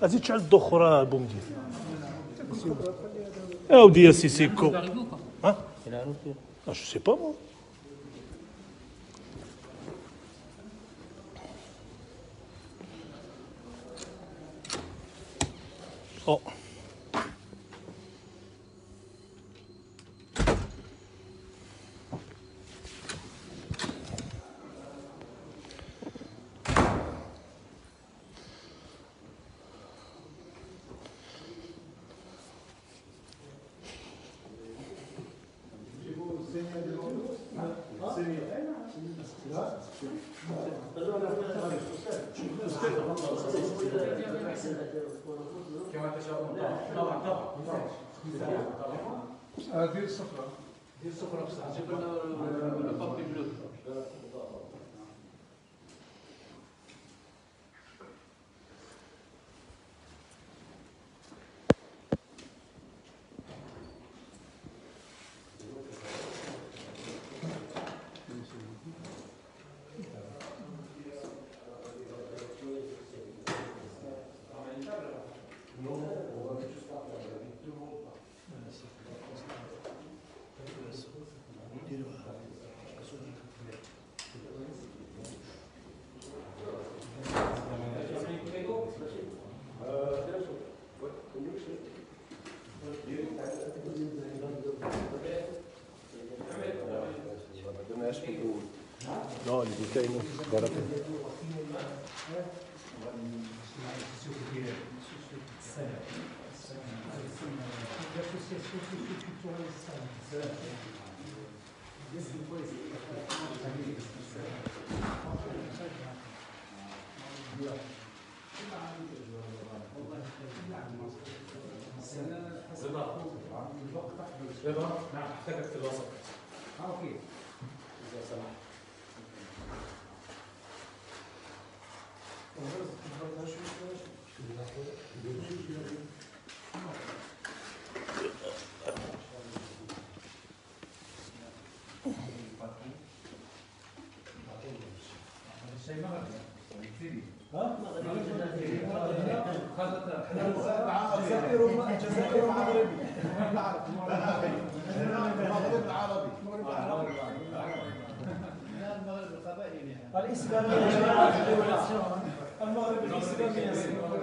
ازيد تشعل الضوء راه بومدي اودي يا سيسيكو ها جو سي با مو او كما تشاءون طبعا دير الصفرة بصح جيب لنا البابي بلو لا اللي كاينه بركه رضا نعم احتاجك في الوسط اوكي اذا سمحت جزائر ومغربي المغرب القبائلي الاسلامي المغرب الاسلامي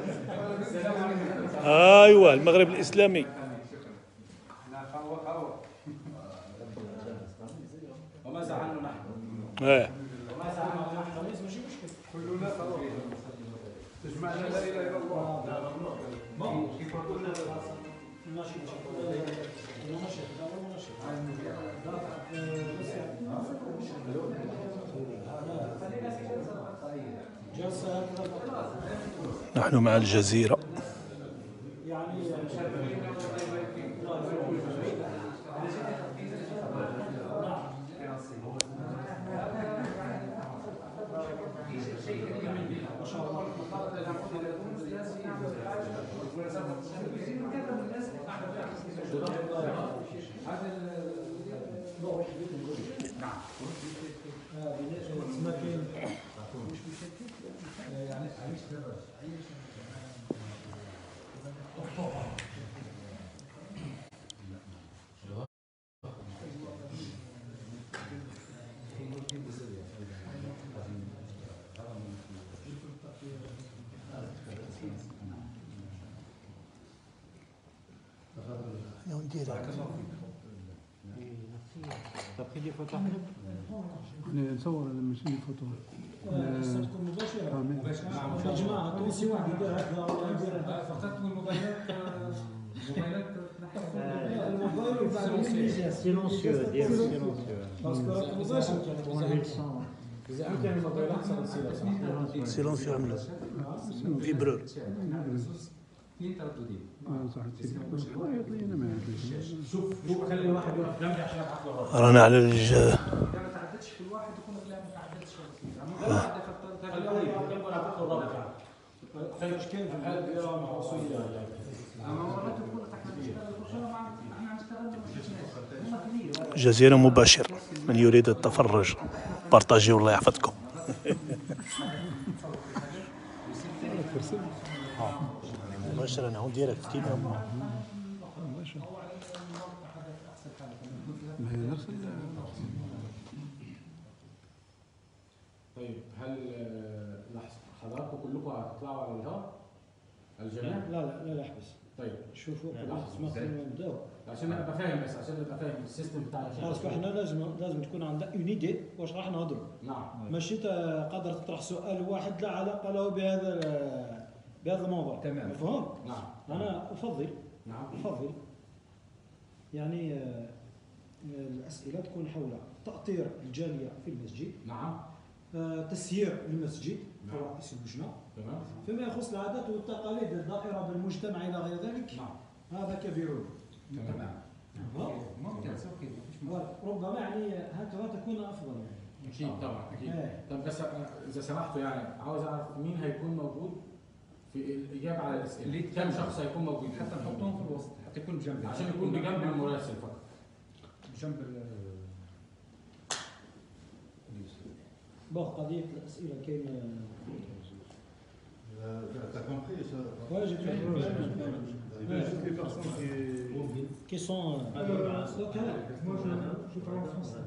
ايوه المغرب الاسلامي وما زعلنا نحن وما زعلنا نحن ماشي مشكل كلنا تجمعنا لا اله الا الله نحن مع الجزيرة نصور هذا ماشي فوتو تكون مباشرة يا جماعة تونسي واحد يدير هكذا ولا يدير هكذا فقط الموبايلات الموبايل سيلونسيو ديال سيلونسيو باسكو راك مباشر إذا أمكن الموبايلات سيلونسيو عملوا فيبرور شوف خلي واحد يوقف جنبي عشان يعرف رانا على ما تعدتش في الواحد يكون لا ما تعدتش خلي واحد يوقف جنبه نعطيك الرابع خلي اشكال في الحاله ديالها مع وصيه جزيرة مباشر من يريد التفرج بارطاجي والله يحفظكم مباشرة هون ديركت كيف او على الموقع هذا احسن حاله. ما هي نفس طيب هل حضراتكم كلكم هتطلعوا على الهواء؟ الجميع؟ لا لحظه. طيب شوفوا لحظة. نبداو. عشان ابقى فاهم، بس عشان ابقى فاهم السيستم بتاع خلاص احنا لازم تكون عندنا اون ايدي واش راح نهضروا. نعم. ماشي قادر تطرح سؤال واحد لا علاقه له بهذا الموضوع. تمام. مفهوم؟ نعم. انا افضل نعم. يعني الاسئله تكون حول تاطير الجاليه في المسجد. نعم. تسيير المسجد نعم. ورئيس اللجنه. تمام. فيما يخص العادات والتقاليد الدائره بالمجتمع الى غير ذلك. نعم. هذا كبير. تمام. ممتاز اوكي. ربما يعني هكذا تكون افضل يعني. اكيد طبعا اكيد. إيه. طب بس اذا سمحتوا يعني عاوز اعرف مين هيكون موجود في الاجابه على الاسئله؟ كم شخص هيكون موجود؟ حتى نحطهم في الوسط حتى يكون بجنب، عشان يكون بجنب المراسل فقط. بجنب قضيه الاسئله كاين. T'as compris ça? Ouais, j'ai compris. Toutes les personnes Qui sont. Moi, je parle en français.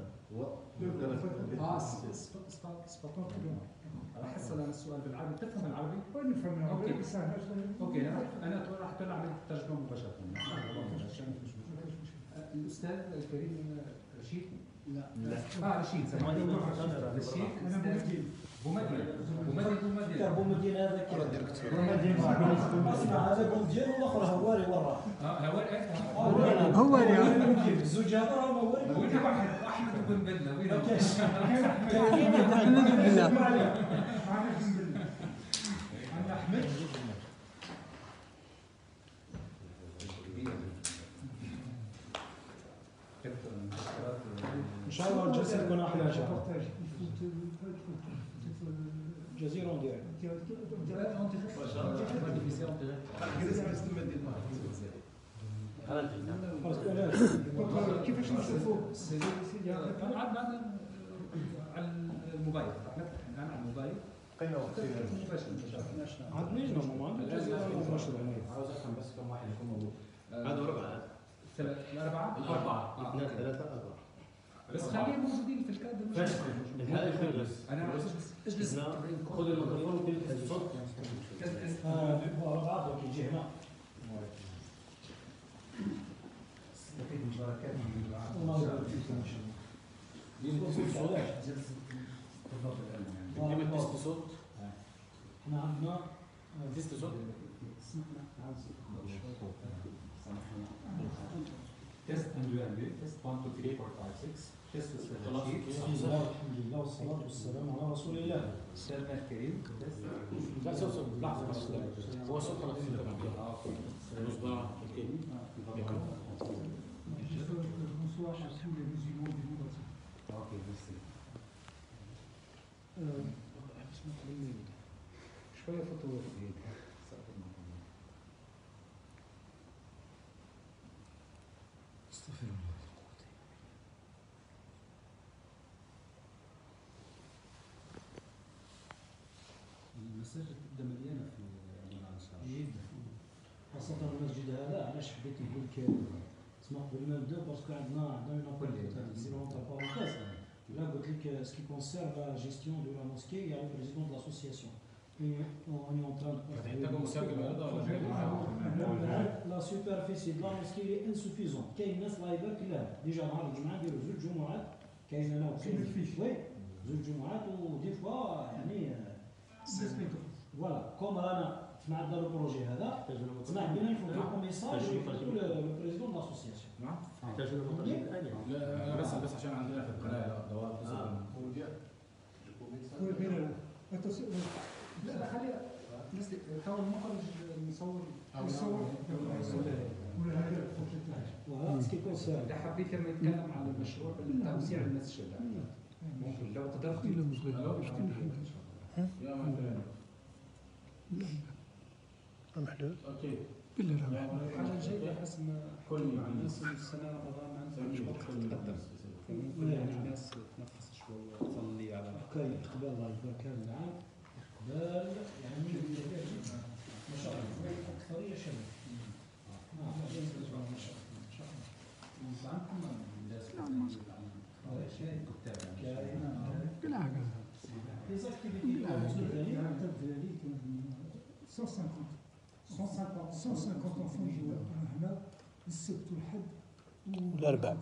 سباطون كلهم. راح احصل انا السؤال بالعربي، تفهم العربي؟ وين نفهم العربي؟ أوكي. سهل. اوكي انا راح اطلع عليك الترجمه مباشره. الاستاذ الكريم رشيد؟ لا. رشيد سامحني. رشيد أنا بومدين بومدين هذا اسمع هذا بومدين والاخر هواري وراه. هواري الزوج هذا راه هواري. وين واحد احمد بن بدله وين هو؟ عندنا احمد. ان شاء الله الجلسه تكون احلى ان شاء الله. جزيره ديالك. كيفاش نشوفوا؟ على الموبايل راح نفتح الان على الموبايل عندنا نورمال الجزيره مباشره هنا. عاوز افهم بس كم واحد يكون موجود. هذا ربعة. الأربعة؟ اثنين ثلاثة أربعة. بس خليهم موجودين في الكادر. هذا يجلس. أنا اجلس. خذ الميكروفون وتلك الصوت. ربعه دوك يجي هنا. استفيد من بركات من الدعاء. كلمة تست صوت. احنا عندنا تست صوت. تيست اندوالي تيست 1 2 3 4 5 6 تيست خلاص. بسم الله والحمد لله والصلاه والسلام على رسول الله. سلمان الكريم. لا صوت لحظة بس. هو صوت خلاص. اوكي. Bonsoir, je suis les musulmans du monde entier. اوكي ميرسي. شوية فطور جديد. استغفر الله. المساجد تبدا مليانة في رمضان ان شاء الله. جدا. خاصة المسجد هذا علاش حبيت نقول لك تسمع قبل ما نبداو باسكو عندنا اون بارونتيز. Là, ce qui concerne la gestion de la mosquée, il y a le président de l'association. Et on est en train de... La superficie de la mosquée est insuffisante. Il y a une laïbak là. Déjà, dans le Jum'a, il y a le Jum'a. Il y a une fiche. Oui, le Jum'a, ou des fois, voilà. Comme on a le projet, on a bien il faut un message le président de l'association. لا بس عشان عندنا في القناة دواب. لا خلي تو المخرج المصور ولا هذا البروجيكت Voilà ce qui concerne. ده حبيت لما يتكلم عن المشروع توسيع المسجد. ممكن لو قدرت يا مثلا. محلول. اوكي. الحاجة الجاية حسب كل الناس السنة رمضان ما عندهمش وقت تتقدم. يعني الناس تنفس شوية تصلي على كاين اقبال الله يبارك العام اقبال يعني ما شاء الله اكثريه 150 150 enfants يجوا هنا السبت والحد والأربع.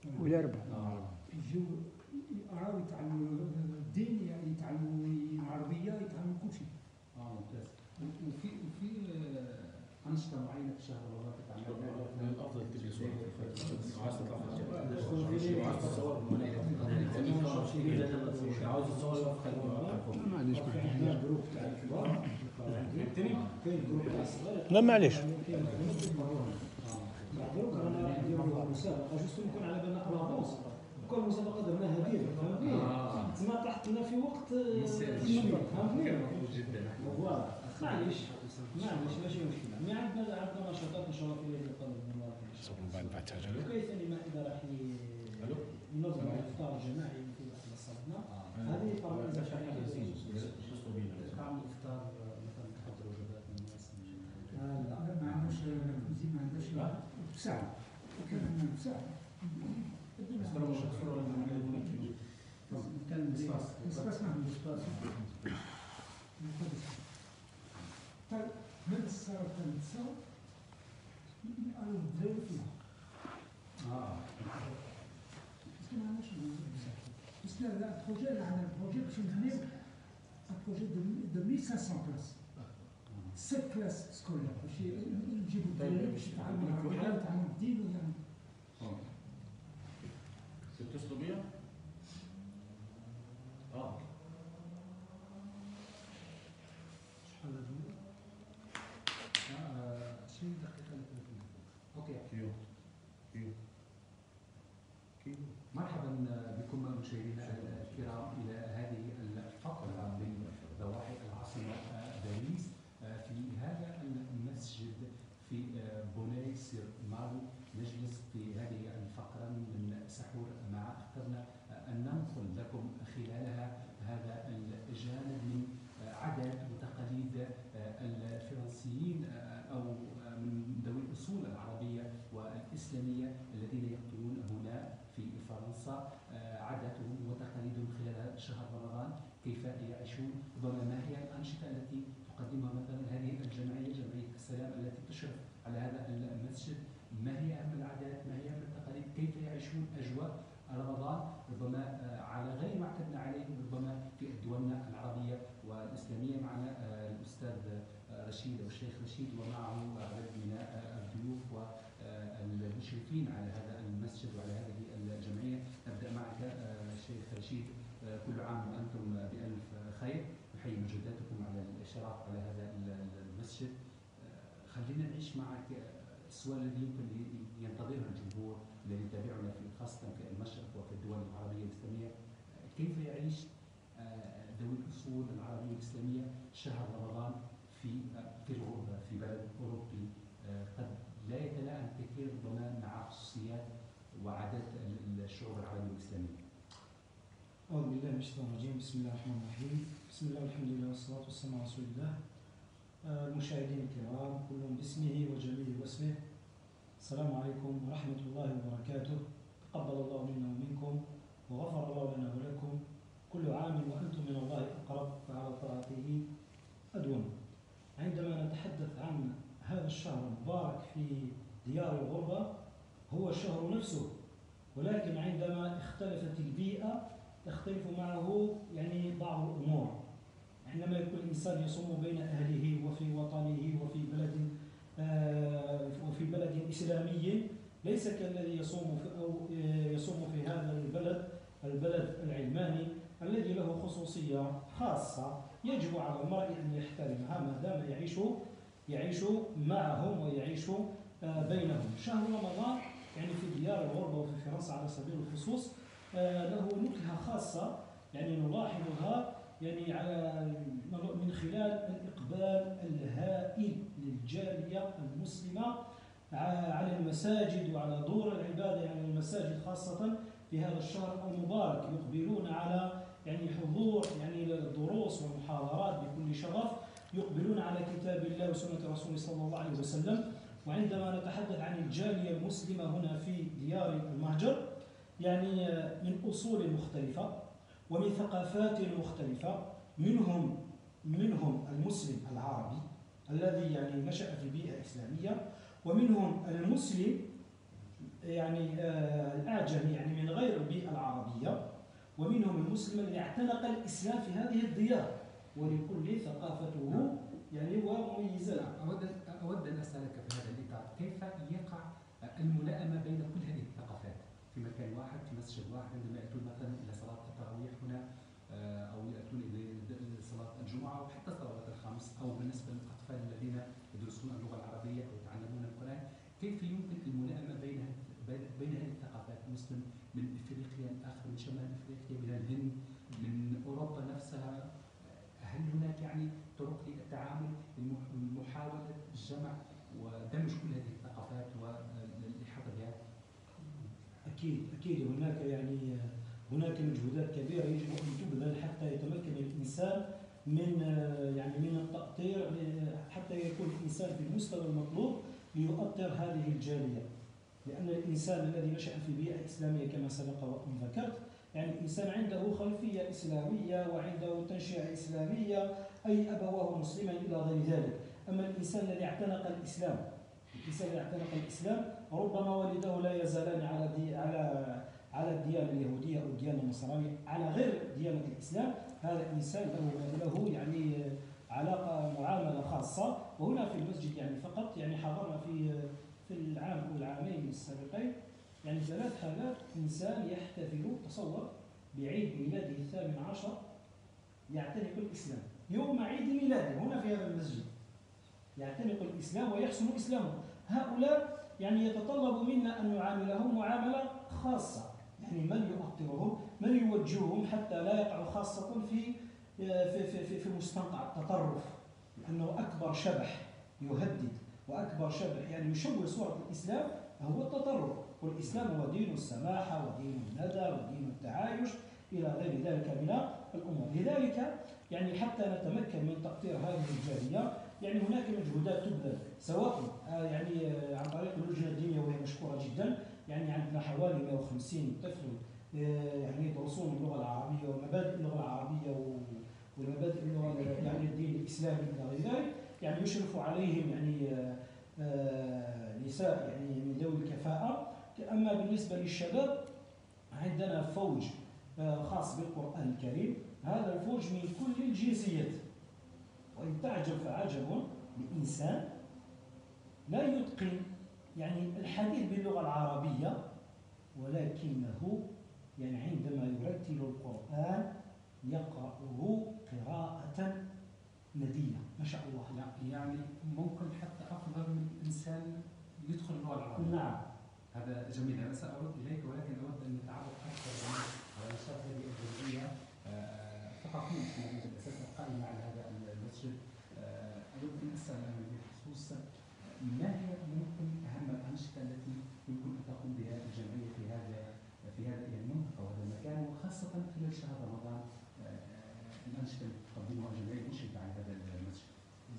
يجوا يقراو يتعلموا الدين، يعني يتعلموا العربيه، يتعلموا كل شيء. ممتاز. وفي انشطه معينه في شهر رمضان تتعمل؟ من الافضل تجلسوا عايز تطلع في الجبل، عايز تتصور عاوز تصور ما عنديش مشكل. جروب تاع الكبار، كاين جروب تاع الصغار. لا معليش. دروك رانا نديرو مسابقه جوست نكون على بالنا قبل نص، كل مسابقه درناها هديه، فهمتني؟ تما طاحتنا في وقت فهمتني؟ جدا. فوالا معليش ماشي مشكله. مي عندنا نشاطات ان شاء الله في ليله القدر المبارك ان شاء الله. وكاين ثاني مائده راح ينظم الافطار الجماعي في واحد صلاتنا. هذه طبعا اذا كان الافطار مثلا تحضر وجبات للناس. لا ما عندناش كوزين، ما عندناش مساعدة. كان عندنا مساعدة. كان الاسباس ما عندوش اسباس. طيب من الساعة 3 أنا نديرو فيها. بس ما عندناش مساعدة. بس لا البروجي اللي عندنا البروجي باش نبنيو البروجي de 1500 بلاص. 7 كلاس سكولير باش نجيبوا الدراري باش يتعلموا العربية ويتعلموا الدين ويعني. تتصلوا بيا؟ شحال هذه؟ 20 دقيقة ل 30. اوكي. كيو. مرحبا بكم مشاهدينا الكرام الى هذه الفقره من ضواحي العاصمه باريس في هذا المسجد في بوناي سير مارو. نجلس في هذه الفقره من سحور مع اخترنا ان ننقل لكم خلالها هذا الجانب من عادات وتقاليد الفرنسيين او من ذوي الاصول العربيه والاسلاميه الذين يقطنون هنا في فرنسا. عاداتهم وتقاليدهم خلال شهر رمضان، كيف يعيشون، ربما ما هي الانشطه التي تقدمها مثلا هذه الجمعيه، جمعيه السلام التي تشرف على هذا المسجد، ما هي اهم العادات، ما هي اهم التقاليد، كيف يعيشون اجواء رمضان ربما على غير ما اعتدنا عليه ربما في دولنا العربيه والاسلاميه. معنا الاستاذ رشيد او الشيخ رشيد ومعه عدد من الضيوف والمشرفين على هذا المسجد وعلى هذه الجمعيه. نبدا معك الشيخ رشيد، كل عام وانتم بالف خير، نحيي مجهوداتكم على الاشراف على هذا المسجد. خلينا نعيش معك السؤال الذي يمكن ينتظره الجمهور الذي يتابعنا في خاصه في المشرق وفي الدول العربيه الاسلاميه، كيف يعيش ذوي الاصول العربيه الاسلاميه شهر رمضان في الغربه في بلد اوروبي قد لا يتلائم كثير ربما مع خصوصيات وعادات الشعوب العربيه الاسلاميه. أعوذ بالله من الشيطان الرجيم، بسم الله الرحمن الرحيم، بسم الله والحمد لله والصلاة والسلام على رسول الله. المشاهدين الكرام كلهم باسمه وجليله واسمه، السلام عليكم ورحمة الله وبركاته. تقبل الله منا ومنكم وغفر الله لنا ولكم، كل عام وأنتم من الله أقرب وعلى طاعته أدوم. عندما نتحدث عن هذا الشهر المبارك في ديار الغربة هو الشهر نفسه، ولكن عندما اختلفت البيئة تختلف معه يعني بعض الأمور. عندما يكون الإنسان يصوم بين أهله وفي وطنه وفي بلد إسلامي ليس كالذي يصوم في هذا البلد العلماني الذي له خصوصية خاصة يجب على المرء أن يحترمها ما دام يعيش معهم ويعيش بينهم. شهر رمضان يعني في ديار الغربة وفي فرنسا على سبيل الخصوص له نكهة خاصة يعني نلاحظها يعني من خلال الإقبال الهائل للجالية المسلمة على المساجد وعلى دور العبادة، يعني المساجد خاصة في هذا الشهر المبارك يقبلون على يعني حضور يعني الدروس والمحاضرات بكل شغف، يقبلون على كتاب الله وسنة رسوله صلى الله عليه وسلم. وعندما نتحدث عن الجالية المسلمة هنا في ديار المهجر يعني من أصول مختلفة ومن ثقافات مختلفة، منهم المسلم العربي الذي يعني نشأ في بيئة إسلامية، ومنهم المسلم يعني الأعجمي يعني من غير البيئة العربية، ومنهم المسلم الذي اعتنق الإسلام في هذه الديار ولكل ثقافته يعني ومميزات. أود أن أسألك في هذا الإطار كيف يقع الملائمة بين كل هذه الثقافات في مكان واحد في مسجد واحد عندما يأتون مثلا إلى صلاة التراويح هنا أو يأتون إلى صلاة الجمعة أو حتى الصلوات الخمس، أو بالنسبة للأطفال الذين يدرسون اللغة العربية أو يتعلمون القرآن، كيف يمكن الملائمة بين هذه الثقافات؟ مسلم من إفريقيا، الآخر من شمال إفريقيا، من الهند، من أوروبا نفسها. هل هناك يعني طرق للتعامل لمحاولة الجمع ودمج كل هذه الثقافات والإحاطة بها؟ أكيد هناك مجهودات كبيرة يجب أن تبذل حتى يتمكن الإنسان من التأطير، حتى يكون الإنسان في المستوى المطلوب ليؤطر هذه الجالية. لأن الإنسان الذي نشأ في بيئة إسلامية كما سبق وأن ذكرت، يعني الإنسان عنده خلفية إسلامية وعنده تنشئة إسلامية، أي أبواه مسلما إلى غير ذلك. أما الإنسان الذي اعتنق الإسلام ربما والده لا يزالان على الديانة اليهودية أو الديانة النصرانية، على غير ديانة الإسلام. هذا الإنسان له يعني علاقة معاملة خاصة. وهنا في المسجد يعني فقط يعني حضرنا في العام أو العامين السابقين يعني 3000 إنسان يحتفلوا، تصور، بعيد ميلاده 18 يعتنق الإسلام. يوم عيد ميلاده هنا في هذا المسجد يعتنق الإسلام ويحسن إسلامه. هؤلاء يعني يتطلب منا أن نعاملهم معاملة خاصة، يعني من يؤطرهم، من يوجههم حتى لا يقعوا خاصة في مستنقع التطرف، لأنه أكبر شبح يهدد وأكبر شبح يعني يشوه صورة الإسلام هو التطرف. والإسلام هو دين السماحة ودين الندى ودين التعايش إلى غير ذلك من الأمور. لذلك يعني حتى نتمكن من تأطير هذه الجالية يعني هناك مجهودات تبذل، سواء يعني عن طريق اللجنة الدينية وهي مشكورة جدا. يعني عندنا حوالي 150 طفل يعني يدرسون اللغة العربية ومبادئ اللغة العربية ومبادئ اللغة يعني الدين الإسلامي إلى غير ذلك. يعني يشرف عليهم يعني نساء يعني من ذوي الكفاءة. أما بالنسبة للشباب عندنا فوج خاص بالقرآن الكريم، هذا الفوج من كل الجنسيات. وإن تعجب فعجب لإنسان لا يتقن يعني الحديث باللغة العربية، ولكنه يعني عندما يرتل القرآن يقرأه قراءة ندية ما شاء الله. يعني ممكن حتى أفضل من إنسان يدخل اللغة العربية. نعم، هذا جميل. أنا سأرد إليك، ولكن أود أن نتعرف أكثر على نشاط هذه الجمعية ثقافيا في الأساس القائمة على هذا المسجد. أود أن أسأل بخصوص ما هي ممكن أهم الأنشطة التي يمكن أن تقوم بها الجمعية في هذه المنطقة وهذا المكان، وخاصة خلال شهر رمضان الأنشطة التي تقدمها الجمعية المشرفة على هذا المسجد.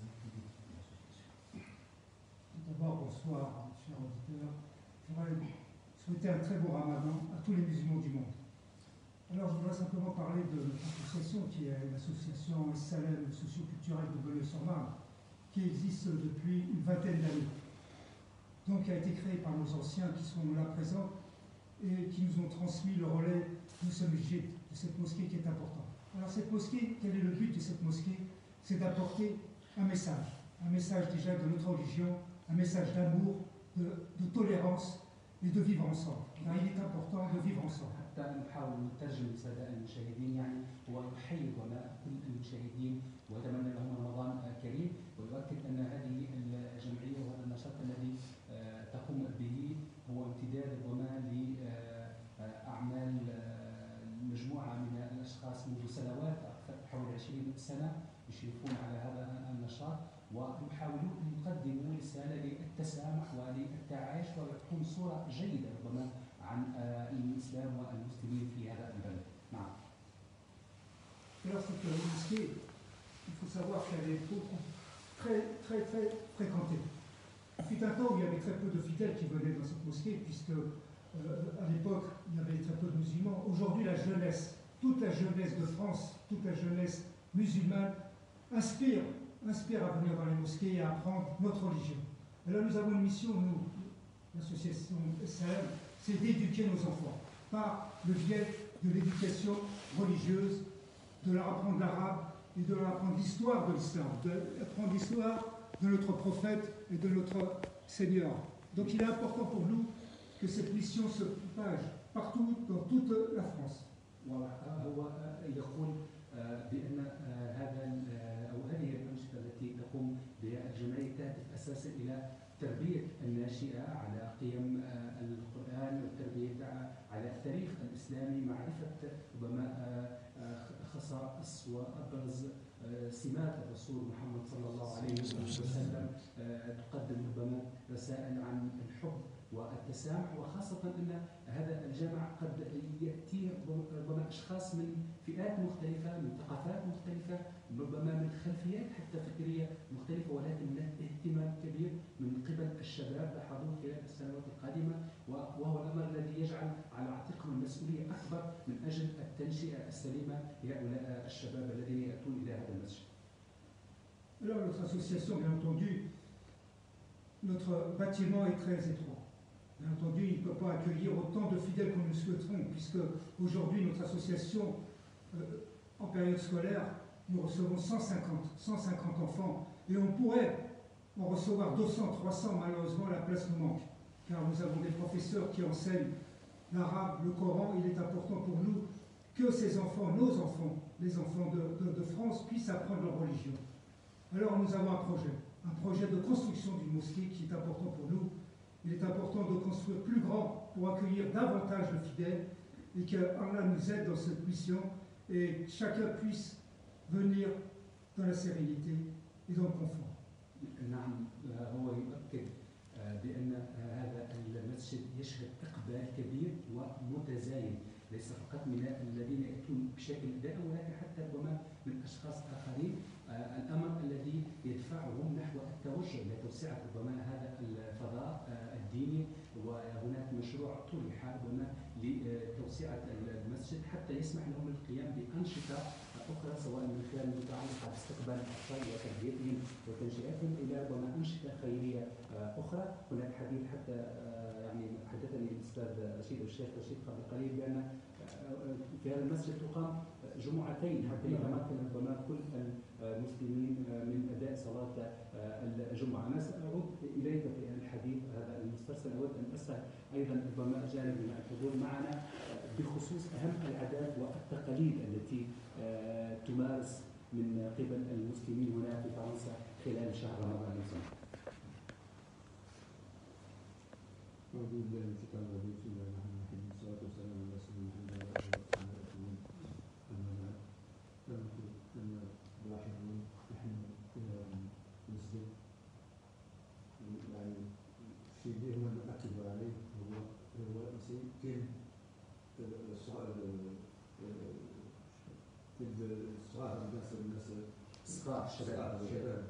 D'abord, bonsoir, chers auditeurs. Je voudrais souhaiter un très beau ramadan à tous les musulmans du monde. Alors, je voudrais simplement parler de notre association, qui est l'association Salem socio-culturelle de Belley-sur-Marne, qui existe depuis une vingtaine d'années. Donc, qui a été créée par nos anciens qui sont là présents et qui nous ont transmis le relais de ce masjid, de cette mosquée qui est importante. Alors, cette mosquée, quel est le but de cette mosquée? C'est d'apporter un message déjà de notre religion, un message d'amour, de tolérance et de vivre ensemble. Car il est important de vivre ensemble. حتى نحاول نترجم للسادة المشاهدين، يعني هو يحيي ظماء كل المشاهدين ويتمنى لهم رمضان كريم، ويؤكد أن هذه الجمعية وهذا النشاط الذي تقوم به هو امتداد الظماء لأعمال مجموعة من الأشخاص منذ سنوات، حوالي 20 سنة يشرفون على هذا النشاط، ويحاولون أن يقدموا رسالة للتسامح وللتعايش ويعطون صورة جيدة ربما عن الإسلام والمسلمين في هذا البلد. نعم. Alors cette mosquée, il faut savoir qu'elle est très fréquentée. Il fut un temps où il y avait très peu de fidèles qui venaient dans cette mosquée, puisque à l'époque il y avait très peu de musulmans. Aujourd'hui, la jeunesse, toute la jeunesse de France, toute la jeunesse musulmane inspire inspire à venir dans les mosquées et à apprendre notre religion. Alors nous avons une mission, nous, l'association SAM, c'est d'éduquer nos enfants par le biais de l'éducation religieuse, de leur apprendre l'arabe et de leur apprendre l'histoire de l'islam, de leur apprendre l'histoire de notre prophète et de notre Seigneur. Donc il est important pour nous que cette mission se propage partout, dans toute la France. وهو يقول بأن هذا أو هذه الأنشطة التي تقوم بها الجمعية تهدف أساسا إلى تربية الناشئة على قيم القرآن والتربية على التاريخ الإسلامي، معرفة ربما خصائص وأبرز سمات الرسول محمد صلى الله عليه وسلم، تقدم ربما رسائل عن الحب والتسامح، وخاصة أن هذا الجامع قد يأتي ربما أشخاص من فئات مختلفة، من ثقافات مختلفة، ربما من خلفيات حتى فكرية مختلفة، ولكن اهتمام كبير من قبل الشباب لاحظوه خلال السنوات القادمة، وهو الأمر الذي يجعل على عاتقهم المسؤولية أكبر من أجل التنشئة السليمة لهؤلاء الشباب الذين يأتون إلى هذا المسجد. Alors notre association, bien entendu, notre bâtiment est très étroit. Bien entendu, il ne peut pas accueillir autant de fidèles que nous le souhaiterons, puisque aujourd'hui, notre association, en période scolaire, nous recevons 150 enfants, et on pourrait en recevoir 200, 300, malheureusement, la place nous manque, car nous avons des professeurs qui enseignent l'arabe, le Coran. Il est important pour nous que ces enfants, nos enfants, les enfants de France, puissent apprendre leur religion. Alors nous avons un projet de construction d'une mosquée qui est important pour nous. Il est important de construire plus grand pour accueillir davantage de fidèles et qu'Allah nous aide dans cette mission et chacun puisse venir dans la sérénité et dans le confort. نعم، هو يؤكد بأن هذا المسجد يشهد إقبال كبير ومتزايد، ليس فقط من الذين يأتون بشكل دائم ولكن حتى ربما من أشخاص آخرين، الأمر الذي يدفعهم نحو التوجه لتوسعة ربما هذا الفضاء الديني، وهناك مشروع طرح ربما لتوسعة المسجد حتى يسمح لهم القيام بأنشطة أخرى، سواء من خلال المتعلقة باستقبال الأطفال وتربيتهم وتنشئتهم إلى ربما أنشطة خيرية أخرى. هناك حديث حتى يعني حدثني الأستاذ رشيد الشيخ رشيد قبل قليل بأن في هذا المسجد تقام جمعتين حتى يتمكن ربما كل المسلمين من أداء صلاة الجمعة. أنا سأعود إليك في الحديث هذا المسترسل. أود أن أسأل أيضا ربما جانب من الحضور معنا بخصوص أهم العادات والتقاليد التي تمارس من قبل المسلمين هنا في فرنسا خلال شهر رمضان الكريم. أعوذ بالله من الشيطان الرجيم، بسم الله الرحمن الرحيم، والصلاة والسلام على رسول الله وعلى آله وصحبه أجمعين. أما بعد، كما تلاحظون نحن في هذا المسجد، يعني الشيء اللي هو نؤكد عليه هو كيف الصغار الشباب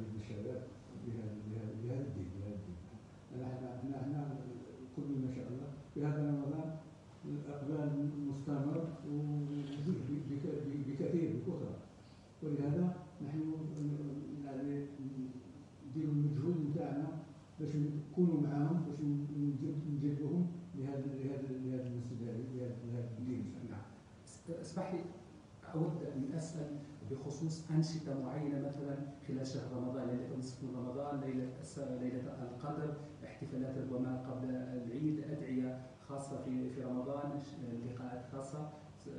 بهذا الدين. نحن كل ما شاء الله في هذا رمضان الإقبال مستمر بكثير بكثرة، ولهذا نحن يعني نديروا المجهود نتاعنا باش نكونوا معاهم، باش نجذبهم لهذا المسجد، لهذا الدين. نعم. اسمح لي أود أن أسأل بخصوص أنشطة معينة مثلا خلال شهر رمضان، ليلة نصف من رمضان، ليلة القدر، احتفالات ربما قبل العيد، أدعية خاصة في رمضان، لقاءات خاصة.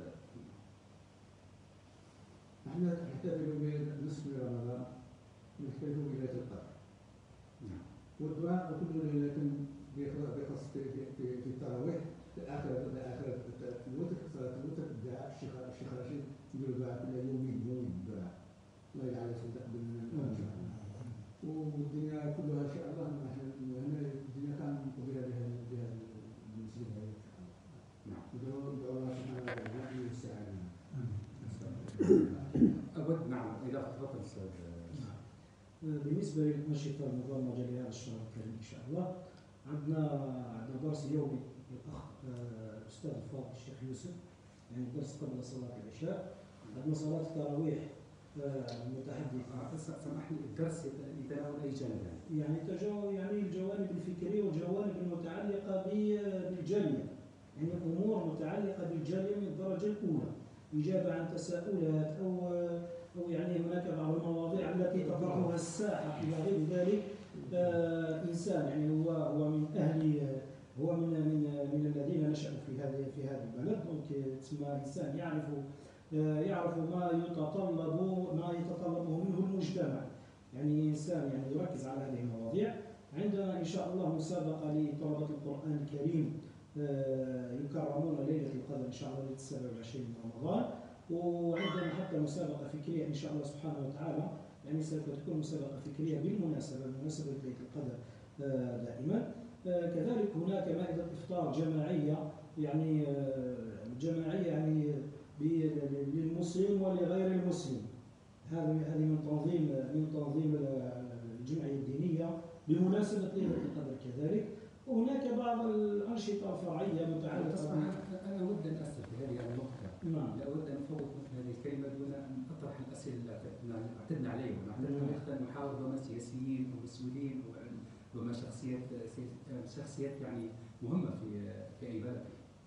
نحن نحتفل بنصف رمضان، نحتفل بليلة القدر. نعم. والدعاء وكل ليلة بخاص في التراويح، في آخر الوتر، صلاة الوتر، الدعاء الشيخ رشيد يدير دعاء كل يومين دعاء، الله يجعل يتقبل منا إن شاء الله. والدنيا كلها إن شاء الله هنا الدنيا كان مقبلة بها المسجد هذا إن شاء الله. نعم. ندعو الله سبحانه وتعالى أن يساعدنا. أود نعم إذا تفضل أستاذ. بالنسبة للأنشطة المبرمجة لهذا الشهر الكريم إن شاء الله، عندنا درس يومي للأخ الأستاذ الفاضل الشيخ يوسف، يعني درس قبل صلاة العشاء. عندنا صلاة التراويح المتحدث. سمح لي، الدرس يتناول اي جانب يعني يعني الجوانب الفكريه والجوانب المتعلقه بالجاليه، يعني امور متعلقه بالجاليه من الدرجه الاولى، اجابه عن تساؤلات او يعني هناك بعض المواضيع التي تطرحها الساحه الى غير ذلك. انسان يعني هو من اهل، هو من الذين نشأوا في هذا البلد، تسمى انسان يعرف ما يتطلبه منه المجتمع، يعني انسان يعني يركز على هذه المواضيع. عندنا ان شاء الله مسابقه لطلبه القران الكريم يكرمون ليله القدر ان شاء الله ليله 27 من رمضان، وعندنا حتى مسابقه فكريه ان شاء الله سبحانه وتعالى، يعني سوف تكون مسابقه فكريه بمناسبه ليله القدر دائما. كذلك هناك مائده افطار جماعيه، يعني يعني للمسلم ولغير المسلم. هذه من تنظيم الجمعيه الدينيه بمناسبه ليله القدر كذلك. وهناك بعض الانشطه الفرعيه متعلقه. انا اود ان اسال في هذه النقطه. نعم. لا اود ان افوت مثل هذه الكلمه دون ان اطرح الاسئله التي اعتدنا عليها، ونحن نحاول ربما سياسيين ومسؤولين ربما شخصيات يعني مهمه في اي بلد.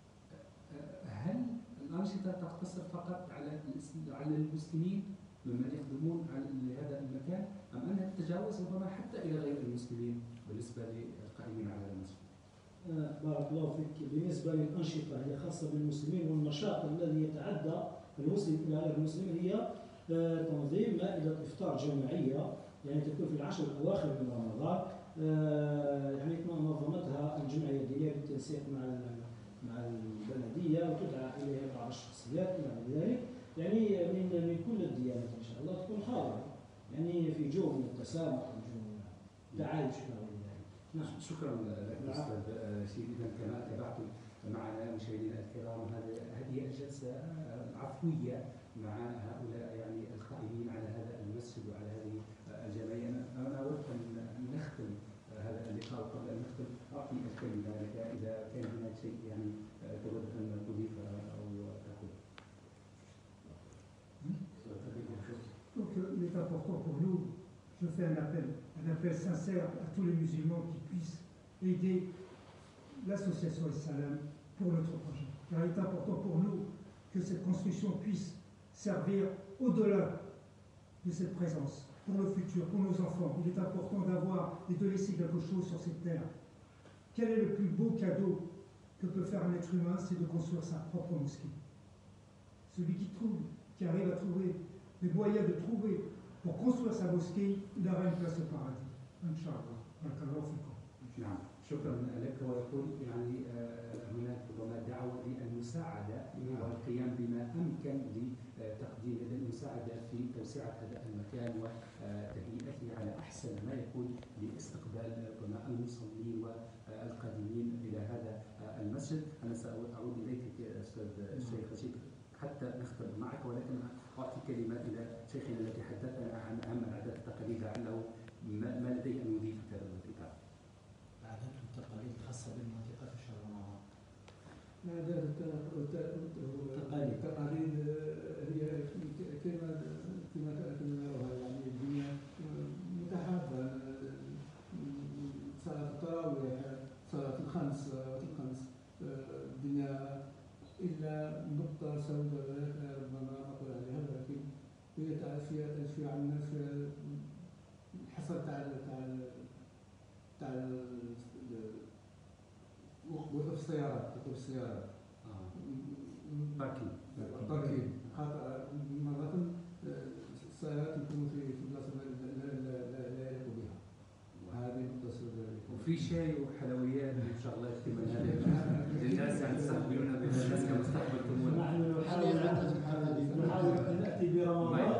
هل الانشطه تقتصر فقط على المسلمين ممن يخدمون على هذا المكان، ام انها تتجاوز ربما حتى الى غير المسلمين بالنسبه للقائمين على المسجد؟ بارك الله فيك. بالنسبه للانشطه هي خاصه بالمسلمين، والنشاط الذي يتعدى المسلم الى غير المسلم هي تنظيم مائده افطار جماعيه، يعني تكون في العشر الاواخر من رمضان، يعني نظمتها الجمعيه الدينيه بالتنسيق مع البلديه، وتدعى اليها بعض الشخصيات الى ذلك، يعني من كل الديانات ان شاء الله تكون حاضره، يعني في جو من التسامح وجو من التعايش مع ذلك. نعم، شكرا لك استاذ سيدي. اذا كما تابعتم معنا مشاهدينا الكرام، هذه الجلسه عفويه مع هؤلاء يعني القائمين على هذا المسجد وعلى هذه الجمعيه. انا اود ان نختم هذا اللقاء، وقبل ان نختم اعطي الكلمه لك اذا كان هناك شيء يعني تود ان تضيفه او تقول. Donc il est important pour nous, je fais un appel sincère à tous les musulmans qui puissent aider l'association Salam pour notre projet. Car il est important pour nous que cette construction puisse servir au-delà de cette présence, pour le futur, pour nos enfants. Il est important d'avoir et de laisser quelque chose sur cette terre. Quel est le plus beau cadeau que peut faire un être humain? C'est de construire sa propre mosquée. Celui qui arrive à trouver les moyens de trouver pour construire sa mosquée, il aura une place au paradis. Inch'Allah. Barakallahu fikum. نعم، شكرا لك. ويقول يعني هناك ربما دعوه للمساعده والقيام بما امكن لتقديم هذه المساعده في توسعه هذا المكان وتهيئته على احسن ما يكون لاستقبال ربما المصلين والقادمين الى هذا المسجد. انا ساعود اليك استاذ الشيخ رشيد حتى نختم معك، ولكن اعطي كلمه الى شيخنا الذي حدثنا عن اهم العادات والتقاليد، لعله ما لديه ان يضيف في هذا الكتاب. العادات والتقاليد الخاصه بالمنطقه في شهر رمضان. العادات والتقاليد هي كما نراها، يعني الدنيا متحابه، صلاه التراويح، صلاه الخمس، الدنيا إلا نقطة سوداء ربما أقول عليها، ولكن هي في عندنا في الحصر تاع وقف السيارات، باركين. خاطر مرات السيارات يكونوا في بلاصة لا يليق بها، وهذه نقطة سوداء. وفي شاي وحلويات ان شاء الله يكتمل هذا للناس يعني تستقبلونا بالناس كمستقبل تمويل. نحن نحاول ان ناتي برمضان.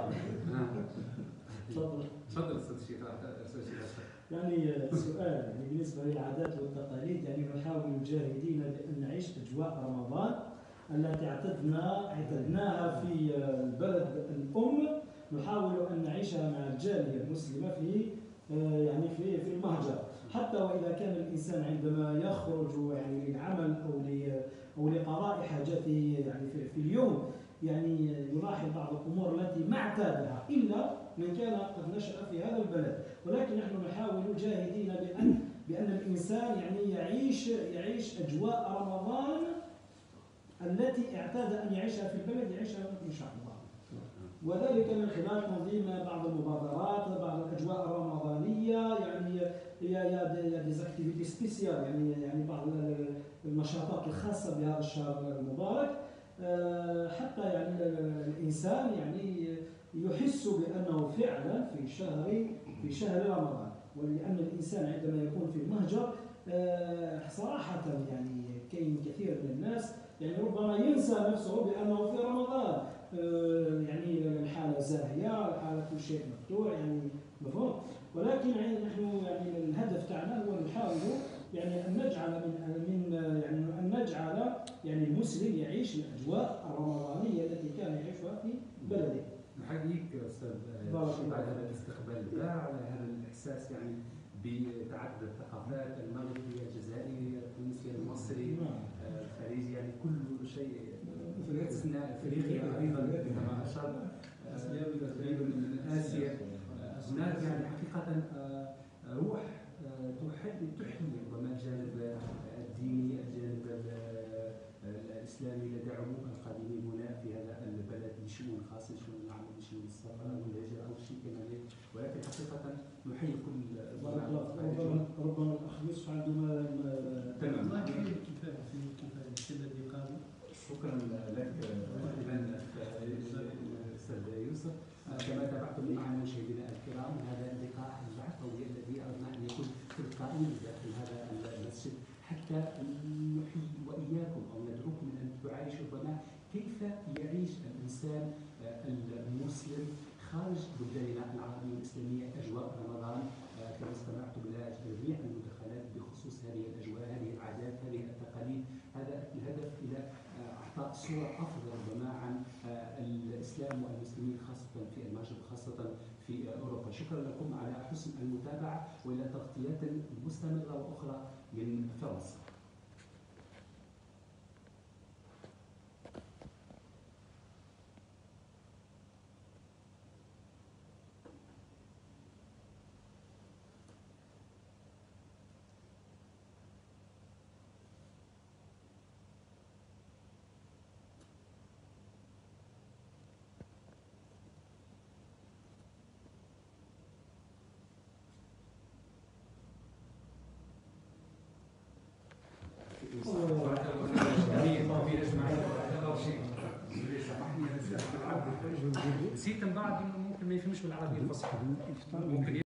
تفضل استاذ الشيخ. يعني سؤال، يعني بالنسبه للعادات والتقاليد، يعني نحاول مجاهدين بان نعيش اجواء رمضان التي اعتدناها في البلد الام، نحاول ان نعيشها مع الجاليه المسلمه في يعني في المهجر، حتى واذا كان الانسان عندما يخرج يعني للعمل او لقضاء حاجاته يعني في اليوم يعني يلاحظ بعض الأمور التي ما اعتادها إلا من كان قد نشأ في هذا البلد، ولكن نحن نحاول جاهدين بأن الإنسان يعني يعيش أجواء رمضان التي اعتاد أن يعيشها في البلد يعيشها إن شاء الله، وذلك من خلال تنظيم بعض المبادرات، بعض الأجواء الرمضانية، يعني يا ديزاكتيفيتي سبيسيال، يعني بعض النشاطات الخاصة بهذا الشهر المبارك، حتى يعني الإنسان يعني يحس بأنه فعلا في شهر رمضان. ولأن الإنسان عندما يكون في المهجر صراحة يعني كاين كثير من الناس يعني ربما ينسى نفسه بأنه في رمضان، يعني الحالة زاهية، الحالة كل شيء مفتوح، يعني مفهوم. ولكن نحن يعني الهدف تاعنا هو نحاول يعني أن نجعل يعني المسلم يعيش الأجواء الرمضانية التي كان يعيشها في بلده. نحييك استاذ شيبة على هذا الاستقبال البارع، على هذا الاحساس يعني بتعدد الثقافات المغربيه، الجزائريه، التونسيه، المصري، الخليجي، يعني كل شيء باستثناء افريقيا ايضا كما اشرت، تقريبا من اسيا. هناك يعني حقيقه روح تحيي ربما الجانب الديني، الجانب الاسلامي لدى عموم القادمين هنا في هذا البلد لشؤون خاصه، شؤون العمل، شؤون السفر والهجره او شيء كما ذلك. ولكن حقيقه نحيي كل ربما الاخ يوسف عنده تمام. الله كيف الذي قال. شكرا لك استاذ يوسف. كما تابعتم معنا مشاهدينا الكرام هذا اللقاء العفوي الذي اردنا ان يكون تلقائيا داخل هذا المسجد، حتى نحيي واياكم او ندعوكم ان تعايشوا ربما كيف يعيش الانسان المسلم خارج بلداننا العربيه الاسلاميه اجواء رمضان. كما استمعتم الى جميع المداخلات بخصوص هذه الاجواء، هذه العادات، هذه التقاليد، هذا الهدف الى اعطاء صوره افضل ربما عن الاسلام والمسلمين خاصه في المغرب، خاصه في اوروبا. شكرا لكم على حسن المتابعه والى تغطيات مستمره واخرى من فرنسا. نسيت من بعد انه ممكن ما يفهمش بالعربيه الفصحى، ممكن